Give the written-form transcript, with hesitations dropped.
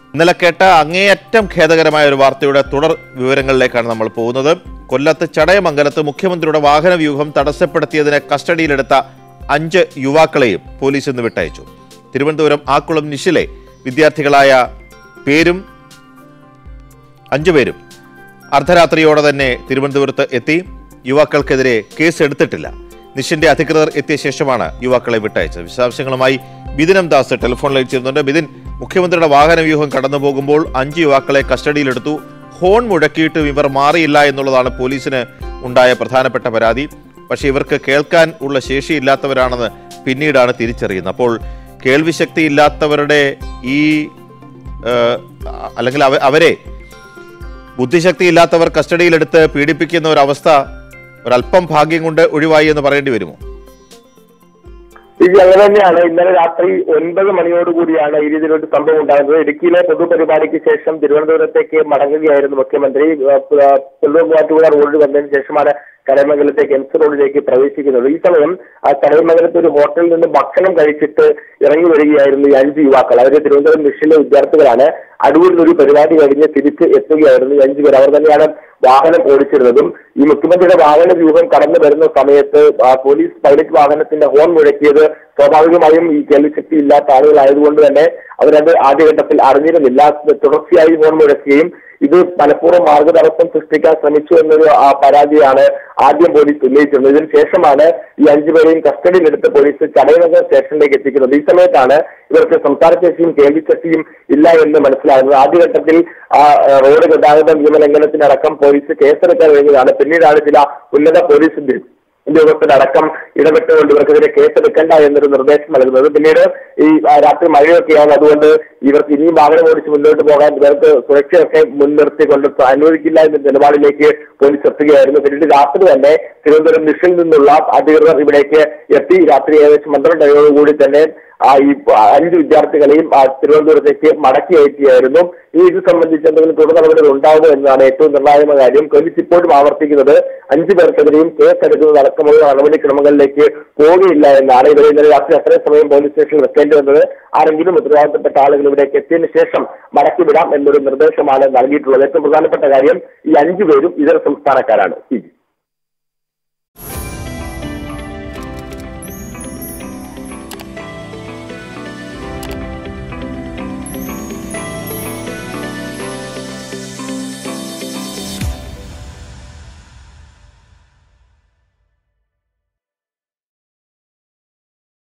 ഇന്നലെ കേട്ട അങ്ങേയറ്റം ഖേദകരമായ ഒരു വാർത്തയുടെ തുടർ വിവരങ്ങളിലേക്കാണ് നമ്മൾ പോകുന്നത്. കൊല്ലത്ത് ചടയമംഗലത്ത് മുഖ്യമന്ത്രിയുടെ വാഹന വ്യൂഹം തടസ്സപ്പെടുത്തിയതിന് കസ്റ്റഡിയിലെടുത്ത 5 യുവാക്കളെയും പോലീസ് ഇന്ന് വിട്ടയച്ചു. തിരുവനന്തപുരം ആക്കുളം നിഷിലെ വിദ്യാർത്ഥികളായ 5 പേരും അർദ്ധരാത്രിയോടെ തന്നെ തിരുവനന്തപുരത്ത് എത്തി. യുവാക്കൾക്കെതിരെ കേസ് എടുത്തിട്ടില്ല. നിഷിന്റെ അധികൃതർ എത്തിയ ശേഷമാണ് യുവാക്കളെ വിട്ടയച്ചത്. വിശദാംശങ്ങളുമായി ബിദിനം ദാസ് ടെലിഫോൺ ലൈൻ ചെയ്യുന്നുണ്ട്. ബിദിൻ, മുഖ്യമന്ത്രിയുടെ വാഹന വ്യൂഹം കടന്നു പോകുമ്പോൾ 5 യുവാക്കളെ കസ്റ്റഡിയിലെടുത്തു. ഹോൺ മുഴക്കിയിട്ടും ഇവർ മാറിയില്ല എന്നുള്ളതാണ് പോലീസിന് ഉണ്ടായ പ്രധാനപ്പെട്ട പരാതി. പക്ഷേ ഇവർക്ക് കേൾക്കാൻ ഉള്ള ശേഷിയില്ലാത്തവരാണെന്ന് പിന്നീടാണ് തിരിച്ചറിയുന്നത്. അപ്പോൾ കേൾവിശക്തി ഇല്ലാത്തവരുടെ അല്ലെങ്കിൽ അവരെ ബുദ്ധിശക്തി ഇല്ലാത്തവർ കസ്റ്റഡിയിലെടുത്ത് പീഡിപ്പിക്കുന്ന ഒരവസ്ഥ ഒരല്പം ഭാഗ്യം കൊണ്ട് ഒഴിവായി എന്ന് പറയേണ്ടി വരുമോ? അങ്ങനെ തന്നെയാണ്. ഇന്നലെ രാത്രി 9 മണിയോടുകൂടിയാണ് ഈ രീതിയിലൊരു സംഭവം ഉണ്ടാകുന്നത്. ഇടുക്കിയിലെ പൊതുപരിപാടിക്ക് ശേഷം തിരുവനന്തപുരത്തേക്ക് മടങ്ങുകയായിരുന്നു മുഖ്യമന്ത്രി. പുല്ലൂർമൂവാറ്റുപുഴ റോഡിൽ വന്നതിന് ശേഷമാണ് ചടയമംഗലത്തേക്ക് എംസ് റോഡിലേക്ക് പ്രവേശിക്കുന്നത്. ഈ സമയം ചടയമംഗലത്ത് ഒരു ഹോട്ടലിൽ നിന്ന് ഭക്ഷണം കഴിച്ചിട്ട് ഇറങ്ങി വരികയായിരുന്നു ഈ 5 യുവാക്കൾ. അവര് തിരുവനന്തപുരം മിഷനിലെ വിദ്യാർത്ഥികളാണ്. അടൂരിൽ ഒരു പരിപാടി കഴിഞ്ഞ് തിരിച്ച് എത്തുകയായിരുന്നു ഈ 5 പേർ. അവർ തന്നെയാണ് വാഹനം ഓടിച്ചിരുന്നതും. ഈ മുഖ്യമന്ത്രിയുടെ വാഹന വ്യൂഹം കടന്നു വരുന്ന സമയത്ത് പോലീസ് പൈലറ്റ് വാഹനത്തിന്റെ ഹോൺ മുഴക്കിയത് സ്വാഭാവികമായും ഈ കേൾവിശക്തി ഇല്ലാത്ത ആളുകളായതുകൊണ്ട് തന്നെ അവരത് ആദ്യഘട്ടത്തിൽ അറിഞ്ഞിരുന്നില്ല. തുടർച്ചയായി ഹോൺ മുഴക്കുകയും ഇത് പലപ്പോഴും മാർഗതടസ്സം സൃഷ്ടിക്കാൻ ശ്രമിച്ചു എന്നൊരു പരാതിയാണ് ആദ്യം പോലീസ് ഉന്നയിച്ചിരുന്നത്. ഇതിന് ശേഷമാണ് ഈ 5 പേരെയും കസ്റ്റഡിയിലെടുത്ത് പോലീസ് ചടയമംഗലം സ്റ്റേഷനിലേക്ക് എത്തിക്കുന്നത്. ഈ സമയത്താണ് ഇവർക്ക് സംസാരശേഷിയും കേൾവിശക്തിയും ഇല്ല എന്ന് മനസ്സിലാകുന്നത്. ആദ്യഘട്ടത്തിൽ റോഡ് ഗതാഗത നിയമലംഘനത്തിനടക്കം പോലീസ് കേസെടുക്കാൻ കഴിഞ്ഞതാണ്. പിന്നീടാണ് ചില ഉന്നത പോലീസ് ഉദ്യോഗസ്ഥരടക്കം ഇടപെട്ടുകൊണ്ട് ഇവർക്കെതിരെ കേസെടുക്കണ്ട എന്നൊരു നിർദ്ദേശം നൽകുന്നത്. പിന്നീട് ഈ രാത്രി മഴയൊക്കെയാണ്, അതുകൊണ്ട് ഇവർക്ക് ഇനിയും വാഹനം ഓടിച്ച് മുന്നോട്ട് പോകാൻ ഇവർക്ക് സുരക്ഷയൊക്കെ മുൻനിർത്തിക്കൊണ്ട് അനുവദിക്കില്ല എന്ന നിലപാടിലേക്ക് പോലീസ് എത്തുകയായിരുന്നു. പിന്നീട് രാത്രി തന്നെ തിരുവനന്തപുരം മിഷനിൽ നിന്നുള്ള അധികൃതർ ഇവിടേക്ക് എത്തി. രാത്രി ഏകദേശം 12 തന്നെ ഈ 5 വിദ്യാർത്ഥികളെയും തിരുവനന്തപുരത്തേക്ക് മടക്കി അയക്കുകയായിരുന്നു. ഇത് സംബന്ധിച്ച് എന്തെങ്കിലും തുടർ നടപടികൾ ഉണ്ടാവുമോ എന്നതാണ് ഏറ്റവും നിർണായക കാര്യം. പോലീസ് ഇപ്പോഴും ആവർത്തിക്കുന്നത് 5 പേർക്കെതിരെയും കേസെടുക്കുന്നത് അടക്കമുള്ള നടപടിക്രമങ്ങളിലേക്ക് പോവുകയില്ല എന്നാണ്. ഇവരെ ഇന്നലെ രാത്രി അത്രയും സമയം പോലീസ് സ്റ്റേഷനിൽ വെക്കേണ്ടി വന്നത്. ആരെങ്കിലും ഉത്തരവാദിത്തപ്പെട്ട ആളുകൾ ഇവിടേക്ക് എത്തിയതിനു ശേഷം മടക്കിവിടാം എന്നൊരു നിർദ്ദേശമാണ് നൽകിയിട്ടുള്ളത്. ഏറ്റവും പ്രധാനപ്പെട്ട കാര്യം ഈ 5 പേരും ഇതര സംസ്ഥാനക്കാരാണ്.